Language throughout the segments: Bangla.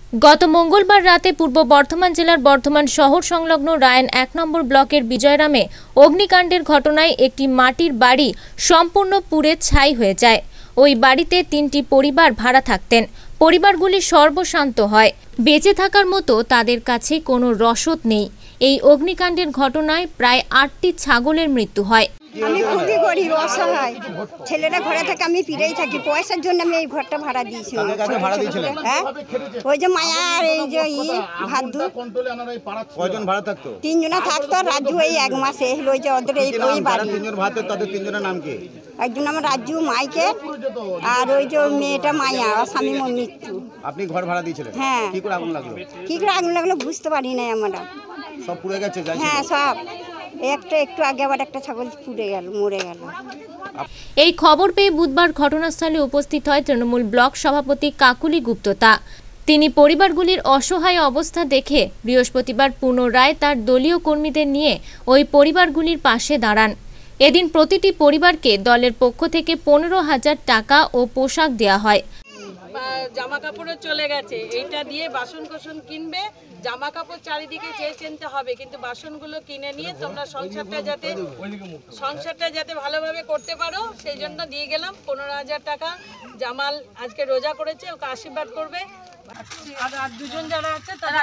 গত মঙ্গলবার রাতে পূর্ব বর্ধমান জেলার বর্ধমান শহর সংলগ্ন রায়ন ১ নম্বর ব্লকের বিজয়রামে অগ্নিকাণ্ডের ঘটনায় একটি মাটির বাড়ি সম্পূর্ণ পুড়ে ছাই হয়ে যায়। ওই বাড়িতে ৩টি পরিবার ভাড়া থাকতেন। পরিবারগুলি সর্বশান্ত হয়। বেঁচে থাকার মতো তাদের কাছে কোনো রসদ নেই। এই অগ্নিকাণ্ডের ঘটনায় প্রায় 8টি ছাগলের মৃত্যু হয়। আমি খুবই গরিব, অসহায়। ছেলেরা ঘরে থাকে, আমি ফিরেই থাকি। পয়সার জন্য আমি এই ঘরটা ভাড়া দিয়েছি। হ্যাঁ, ওই যে মায়া আর এই যে ভাদ্দু। কয়জন ভাড়া থাকতো? 3 জনা থাকতো। রাজু এই 1 মাসে এলো। ওই যে ওদের এই বাড়ি। 3 জন ভাড়া থাকতো, তাদের 3 জনের নাম কি? একজন আমার রাজু মাইকেল, আর ওই যে মেয়েটা মায়া, স্বামী মৃত্যু। আপনি ঘর ভাড়া দিয়েছিলেন? হ্যাঁ। কি করে আগুন লাগলো? কি করে আগুন লাগলো বুঝতে পারি না আমরা। সব পুড়ে গেছে? হ্যাঁ, সব। একটু আগে আবার একটা ছাগল পুড়ে গেল, মরে গেল। এই খবর পেয়ে বুধবার ঘটনাস্থলে উপস্থিত হয় তৃণমূল ব্লক সভাপতি কাকুলি গুপ্ততা। তিনি পরিবারগুলির অসহায় অবস্থা দেখে বৃহস্পতিবার পুনরায় তার দলীয় কর্মীদের নিয়ে ওই পরিবারগুলির পাশে দাঁড়ান। এদিন প্রতিটি পরিবারকে দলের পক্ষ থেকে 15,000 টাকা ও পোশাক দেওয়া হয়। জামা কাপড়ও চলে গেছে, এইটা দিয়ে বাসন কোসন কিনবে। জামা কাপড় চারিদিকে চেয়ে চিনতে হবে, কিন্তু বাসনগুলো কিনে নিয়ে তোমরা সংসারটা যাতে ভালোভাবে করতে পারো সেই জন্য দিয়ে গেলাম 15,000 টাকা। জামাল আজকে রোজা করেছে, ওকে আশীর্বাদ করবে। আর 2জন যারা আছে তারা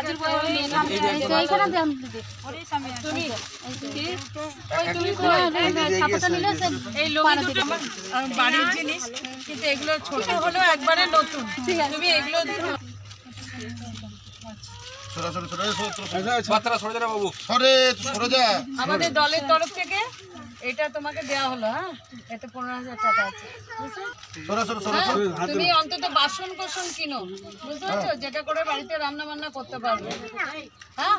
বাড়ির জিনিস, কিন্তু এগুলো ছোট হলেও একবারে নতুন। তুমি এগুলো আমাদের দলের তরফ থেকে এটা তোমাকে দেওয়া হলো। হ্যাঁ, এতে 15,000 টাকা আছে। তুমি অন্তত বাসন কোসন কিনো, বুঝতে পারছো, যেটা করে বাড়িতে রান্না বান্না করতে পারবে। হ্যাঁ,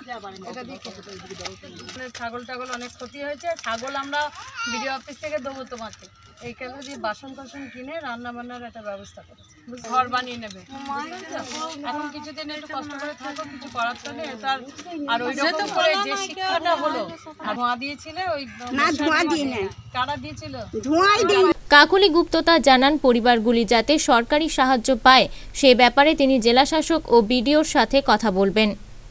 ছাগল টাগল অনেক ক্ষতি হয়েছে। ছাগল আমরা বিডিও অফিস থেকে দেবো তোমাকে। এই কাজে দিয়ে বাসন কোসন কিনে রান্না বান্নার একটা ব্যবস্থা করে ঘর বানিয়ে নেবে। এখন কিছুদিন একটু কষ্ট করে থাকো, কিছু করার তো নেই। আর ওই রকম করে যে শিক্ষাটা হলো, ধোঁয়া দিয়েছিলে ওই না, ধোঁয়া দিই না। কারা দিয়েছিল? ধোঁয়াই দিই। কাকুলি গুপ্ততা জানান পরিবারগুলি যাতে সরকারি সাহায্য পায় সে ব্যাপারে তিনি জেলাশাসক ও বিডিওর সাথে কথা বলবেন।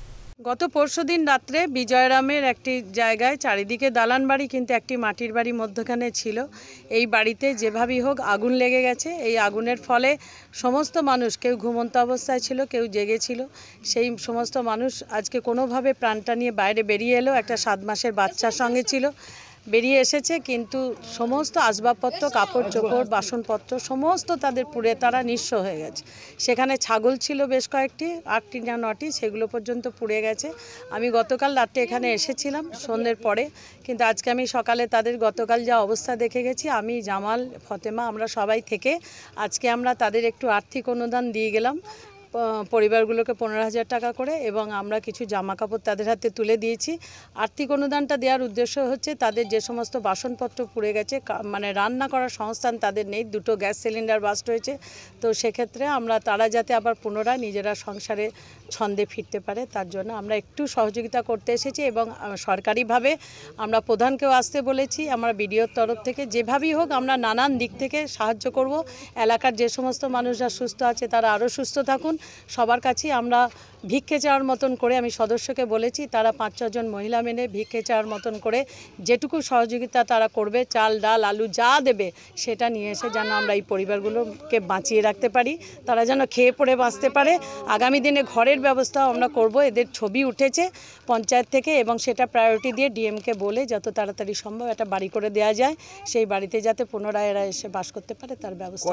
গত পরশুদিন রাত্রে বিজয়রামের একটি জায়গায় চারিদিকে দালান বাড়ি, কিন্তু একটি মাটির বাড়ি মধ্যখানে ছিল। এই বাড়িতে যেভাবেই হোক আগুন লেগে গেছে। এই আগুনের ফলে সমস্ত মানুষ, কেউ ঘুমন্ত অবস্থায় ছিল, কেউ জেগেছিল। সেই সমস্ত মানুষ আজকে কোনোভাবে প্রাণটা নিয়ে বাইরে বেরিয়ে এলো। একটা 7 মাসের বাচ্চার সঙ্গে ছিল, বেরিয়ে এসেছে, কিন্তু সমস্ত আসবাবপত্র, কাপড় চোপড়, বাসনপত্র সমস্ত তাদের পুড়ে তারা নিঃস্ব হয়ে গেছে। সেখানে ছাগল ছিল বেশ কয়েকটি, 8টি না 9টি, সেগুলো পর্যন্ত পুড়ে গেছে। আমি গতকাল রাতে এখানে এসেছিলাম সন্ধ্যের পরে, কিন্তু আজকে আমি সকালে তাদের গতকাল যা অবস্থা দেখে গেছি। আমি, জামাল, ফতেমা, আমরা সবাই থেকে আজকে আমরা তাদের একটু আর্থিক অনুদান দিয়ে গেলাম পরিবারগুলোকে 15,000 টাকা করে, এবং আমরা কিছু জামা কাপড় তাদের হাতে তুলে দিয়েছি। আর্থিক অনুদানটা দেওয়ার উদ্দেশ্য হচ্ছে তাদের যে সমস্ত বাসনপত্র পুড়ে গেছে, মানে রান্না করার সংস্থান তাদের নেই, 2টো গ্যাস সিলিন্ডার বাস্ট হয়েছে। তো সেক্ষেত্রে তারা যাতে আবার পুনরায় নিজেরা সংসারে ছন্দে ফিরতে পারে, তার জন্য আমরা একটু সহযোগিতা করতে এসেছি। এবং সরকারিভাবে আমরা প্রধানকেও আসতে বলেছি। আমরা বিডিওর তরফ থেকে যেভাবেই হোক আমরা নানান দিক থেকে সাহায্য করব। এলাকার যে সমস্ত মানুষরা সুস্থ আছে তারা আরও সুস্থ থাকুন। সবার কাছেই আমরা ভিক্ষে চাওয়ার মতন করে, আমি সদস্যকে বলেছি তারা 5-6 জন মহিলা মেনে ভিক্ষে চাওয়ার মতন করে যেটুকু সহযোগিতা তারা করবে, চাল ডাল আলু যা দেবে সেটা নিয়ে এসে যেন আমরা এই পরিবারগুলোকে বাঁচিয়ে রাখতে পারি, তারা যেন খেয়ে পড়ে বাঁচতে পারে। আগামী দিনে ঘরের ব্যবস্থাও আমরা করব। এদের ছবি উঠেছে পঞ্চায়েত থেকে, এবং সেটা প্রায়োরিটি দিয়ে ডিএমকে বলে যত তাড়াতাড়ি সম্ভব একটা বাড়ি করে দেওয়া যায়, সেই বাড়িতে যাতে পুনরায় এরা এসে বাস করতে পারে তার ব্যবস্থা।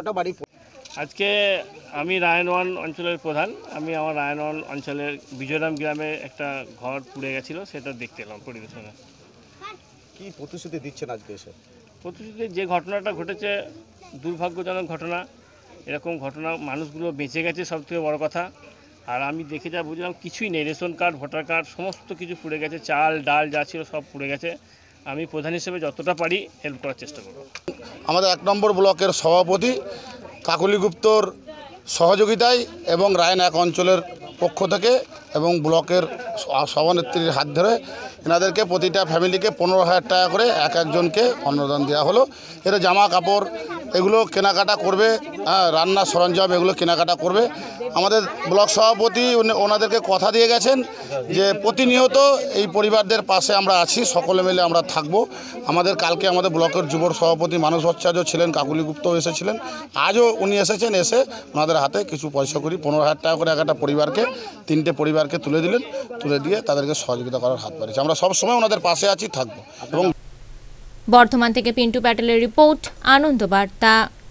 আজকে আমি রায়ন 1 অঞ্চলের প্রধান। আমি আমার রায়ন 1 অঞ্চলের বিজয়রাম গ্রামে একটা ঘর পুড়ে গেছিলো, সেটা দেখতে এলাম পরিবেশনে। কি প্রতিশ্রুতি দিচ্ছেন আজকে এসে? প্রতিশ্রুতি, যে ঘটনাটা ঘটেছে দুর্ভাগ্যজনক ঘটনা। এরকম ঘটনা, মানুষগুলো বেঁচে গেছে সবথেকে বড় কথা। আর আমি দেখে যা বুঝলাম কিছুই নেই, রেশন কার্ড, ভোটার কার্ড সমস্ত কিছু পুড়ে গেছে, চাল ডাল যা ছিল সব পুড়ে গেছে। আমি প্রধান হিসেবে যতটা পারি হেল্প করার চেষ্টা করব। আমাদের 1 নম্বর ব্লকের সভাপতি কাকুলি গুপ্তর সহযোগিতায় এবং রায়ন 1 অঞ্চলের পক্ষ থেকে এবং ব্লকের সভানেত্রীর হাত ধরে এনাদেরকে প্রতিটা ফ্যামিলিকে 15,000 টাকা করে এক একজনকে অনুদান দেওয়া হলো। এর জামা কাপড় এগুলো কেনাকাটা করবে, রান্নার সরঞ্জাম এগুলো কেনাকাটা করবে। আমাদের ব্লক সভাপতি ওনাদেরকে কথা দিয়ে গেছেন যে প্রতিনিয়ত এই পরিবারদের পাশে আমরা আছি, সকলে মিলে আমরা থাকব। কালকে আমাদের ব্লকের যুব সভাপতি মানস ভট্টাচার্য ছিলেন, কাকুলি গুপ্ত এসেছিলেন, আজও উনি এসেছেন। এসে ওনাদের হাতে কিছু পয়সা করি 15,000 টাকা করে একটা পরিবারকে, 3টে পরিবারকে তুলে দিলেন, তুলে দিয়ে তাদেরকে সহযোগিতা করার হাত বাড়িয়েছি। আমরা সবসময় ওনাদের পাশে আছি, থাকবো। এবং বর্ধমান থেকে পিন্টু প্যাটেলের রিপোর্ট, আনন্দ বার্তা।